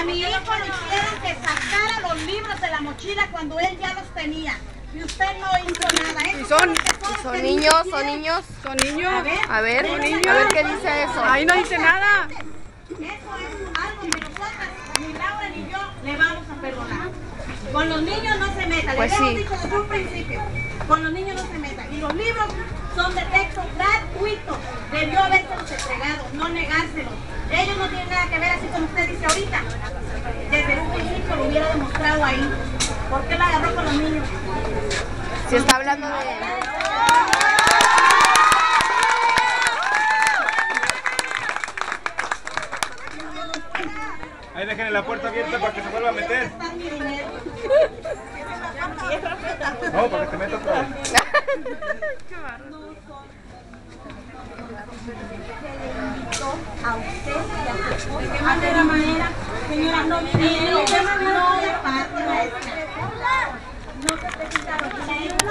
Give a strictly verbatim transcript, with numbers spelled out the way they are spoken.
A mi hijo le hicieron que sacara los libros de la mochila cuando él ya los tenía. Y usted no hizo nada. ¿Y son, son niños? ¿Son niños? ¿Son niños? A ver, A ver, ¿son a niños? ver qué dice eso. Ahí no dice nada. Eso es algo que nosotras, ni Laura ni yo, le vamos a perdonar. Con los niños no se meta, Pues les hemos sí. dicho desde un principio. Con los niños no se meta. Y los libros son de texto gratuitos. Debió habérselos entregado, no negárselos. Ellos no tienen nada que ver, así como usted dice ahorita. Desde un principio lo hubiera demostrado ahí. ¿Por qué la agarró con los niños? Si está hablando de... Ahí déjenle la puerta abierta para que se vuelva a meter. No, para que te meta otra vez. A usted y a su esposo. ¿De qué manera, manera? Señora, no vinieron. No es parte maestra. No se presentaron.